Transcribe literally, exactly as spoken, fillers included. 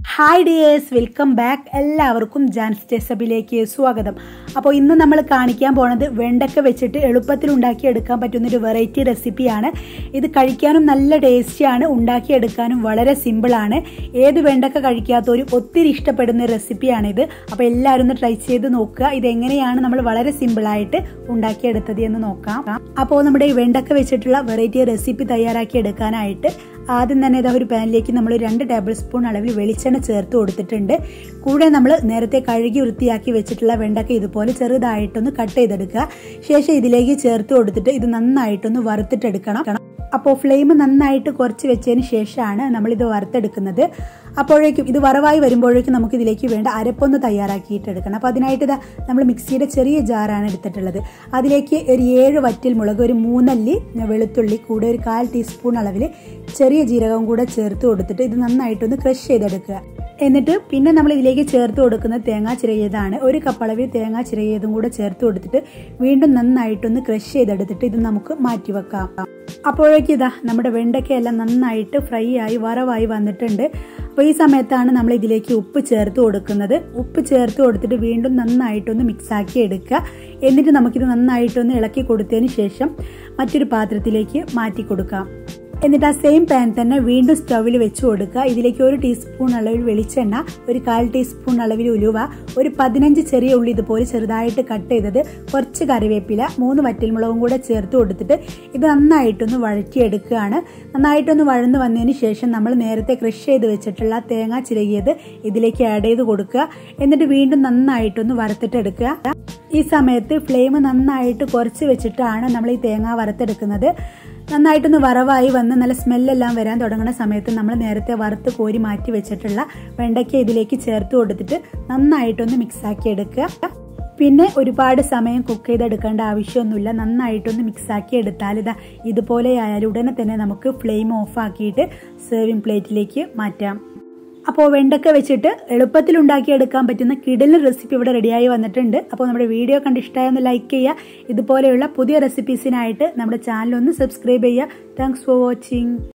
Hi dears, welcome back. എല്ലാവർക്കും ജാൻസ് ടെസബിലേക്ക് സ്വാഗതം. അപ്പോൾ ഇന്ന് നമ്മൾ കാണിക്കാൻ പോകുന്നത് വെണ്ടക്ക വെച്ചിട്ട് എളുപ്പത്തിൽ ഉണ്ടാക്കി എടുക്കാൻ പറ്റുന്ന ഒരു വെറൈറ്റി റെസിപ്പിയാണ്. ഇത് കഴിക്കാനും നല്ല ടേസ്റ്റിയാണ്, ഉണ്ടാക്കി എടുക്കാനും വളരെ സിമ്പിൾ ആണ്. ഏത് വെണ്ടക്ക കഴിക്കാത്തവരും ഒത്തിരി ഇഷ്ടപ്പെടുന്ന റെസിപ്പിയാണ് ഇത്. അപ്പോൾ എല്ലാവരും ഒന്ന് ട്രൈ ചെയ്ത് നോക്കുക. ഇത് എങ്ങനെയാണ് നമ്മൾ വളരെ സിമ്പിൾ ആയിട്ട് ഉണ്ടാക്കിയെടുത്തത് എന്ന് നോക്കാം. അപ്പോൾ നമ്മുടെ ഈ വെണ്ടക്ക വെച്ചിട്ടുള്ള വെറൈറ്റി റെസിപ്പി തയ്യാറാക്കി എടുക്കാനായിട്ട് ആദ്യം തന്നെ ഇതാ ഒരു പാനിലേക്ക് നമ്മൾ രണ്ട് ടേബിൾ സ്പൂൺ അളവിൽ വെളിച്ചെണ്ണ ചേർത്ത് കൊടുത്തിട്ടുണ്ട്. കൂടെ നമ്മൾ നേരത്തെ കഴുകി വൃത്തിയാക്കി വെച്ചിട്ടുള്ള വെണ്ടക്ക ഇതുപോലെ ചെറുതായിട്ടൊന്ന് കട്ട് ചെയ്തെടുക്കുക. ശേഷം ഇതിലേക്ക് ചേർത്ത് കൊടുത്തിട്ട് ഇത് നന്നായിട്ടൊന്ന് വറുത്തിട്ടെടുക്കണം. അപ്പോൾ ഫ്ലെയിം നന്നായിട്ട് കുറച്ച് വെച്ചതിന് ശേഷമാണ് നമ്മളിത് വറുത്തെടുക്കുന്നത്. അപ്പോഴേക്കും ഇത് വറവായി വരുമ്പോഴേക്കും നമുക്ക് ഇതിലേക്ക് വേണ്ട അരപ്പൊന്ന് തയ്യാറാക്കിയിട്ട് എടുക്കണം. അപ്പോൾ അതിനായിട്ട് ഇതാ നമ്മൾ മിക്സിയുടെ ചെറിയ ജാറാണ് എടുത്തിട്ടുള്ളത്. അതിലേക്ക് ഒരു ഏഴ് വറ്റൽ മുളക്, ഒരു മൂന്നല്ലി വെളുത്തുള്ളി, കൂടെ ഒരു കാൽ ടീസ്പൂൺ അളവിൽ ചെറിയ ജീരകവും കൂടെ ചേർത്ത് കൊടുത്തിട്ട് ഇത് നന്നായിട്ടൊന്ന് ക്രഷ് ചെയ്തെടുക്കുക. എന്നിട്ട് പിന്നെ നമ്മൾ ഇതിലേക്ക് ചേർത്ത് കൊടുക്കുന്ന തേങ്ങ ചിരകിയതാണ്. ഒരു കപ്പ് അളവിൽ തേങ്ങ ചിരകിയതും കൂടെ ചേർത്ത് കൊടുത്തിട്ട് വീണ്ടും നന്നായിട്ടൊന്ന് ക്രഷ് ചെയ്തെടുത്തിട്ട് ഇത് നമുക്ക് മാറ്റി വെക്കാം. അപ്പോഴേക്കും ഇതാ നമ്മുടെ വെണ്ടയ്ക്കയെല്ലാം നന്നായിട്ട് ഫ്രൈ ആയി വറവായി വന്നിട്ടുണ്ട്. അപ്പോൾ ഈ സമയത്താണ് നമ്മൾ ഇതിലേക്ക് ഉപ്പ് ചേർത്ത് കൊടുക്കുന്നത്. ഉപ്പ് ചേർത്ത് കൊടുത്തിട്ട് വീണ്ടും നന്നായിട്ടൊന്ന് മിക്സാക്കി എടുക്കുക. എന്നിട്ട് നമുക്കിത് നന്നായിട്ടൊന്ന് ഇളക്കി കൊടുത്തതിന് ശേഷം മറ്റൊരു പാത്രത്തിലേക്ക് മാറ്റി കൊടുക്കാം. എന്നിട്ട് ആ സെയിം പാൻ തന്നെ വീണ്ടും സ്റ്റൗവിൽ വെച്ച് കൊടുക്കുക. ഇതിലേക്ക് ഒരു ടീസ്പൂൺ അളവിൽ വെളിച്ചെണ്ണ, ഒരു കാൽ ടീസ്പൂൺ അളവിൽ ഉലുവ, ഒരു പതിനഞ്ച് ചെറിയ ഉള്ളി ഇതുപോലെ ചെറുതായിട്ട് കട്ട് ചെയ്തത്, കുറച്ച് കറിവേപ്പില, മൂന്ന് വറ്റൽമുളകും കൂടെ ചേർത്ത് കൊടുത്തിട്ട് ഇത് നന്നായിട്ടൊന്ന് വഴറ്റിയെടുക്കുകയാണ്. നന്നായിട്ടൊന്ന് വഴന്ന് വന്നതിന് ശേഷം നമ്മൾ നേരത്തെ ക്രഷ് ചെയ്ത് വെച്ചിട്ടുള്ള തേങ്ങ ചിരകിയത് ഇതിലേക്ക് ആഡ് ചെയ്ത് കൊടുക്കുക. എന്നിട്ട് വീണ്ടും നന്നായിട്ടൊന്ന് വറുത്തിട്ടെടുക്കുക. ഈ സമയത്ത് ഫ്ലെയിം നന്നായിട്ട് കുറച്ച് വെച്ചിട്ടാണ് നമ്മൾ ഈ തേങ്ങ വറുത്തെടുക്കുന്നത്. നന്നായിട്ടൊന്ന് വറവായി വന്ന് നല്ല സ്മെല്ലെല്ലാം വരാൻ തുടങ്ങുന്ന സമയത്ത് നമ്മൾ നേരത്തെ വറുത്ത് കോരി മാറ്റി വെച്ചിട്ടുള്ള വെണ്ടയ്ക്ക ഇതിലേക്ക് ചേർത്ത് കൊടുത്തിട്ട് നന്നായിട്ടൊന്ന് മിക്സാക്കി എടുക്കുക. പിന്നെ ഒരുപാട് സമയം കുക്ക് ചെയ്തെടുക്കേണ്ട ആവശ്യമൊന്നുമില്ല. നന്നായിട്ടൊന്ന് മിക്സാക്കി എടുത്താൽ ഇതാ ഇതുപോലെ ആയാലും ഉടനെ തന്നെ നമുക്ക് ഫ്ലെയിം ഓഫ് ആക്കിയിട്ട് സെർവിങ് പ്ലേറ്റിലേക്ക് മാറ്റാം. അപ്പോൾ വെണ്ടക്ക വെച്ചിട്ട് എളുപ്പത്തിൽ ഉണ്ടാക്കിയെടുക്കാൻ പറ്റുന്ന കിടിലൻ റെസിപ്പി ഇവിടെ റെഡിയായി വന്നിട്ടുണ്ട്. അപ്പോൾ നമ്മുടെ വീഡിയോ കണ്ട് ഇഷ്ടമായൊന്ന് ലൈക്ക് ചെയ്യുക. ഇതുപോലെയുള്ള പുതിയ റെസിപ്പീസിനായിട്ട് നമ്മുടെ ചാനൽ ഒന്ന് സബ്സ്ക്രൈബ് ചെയ്യുക. Thanks for watching.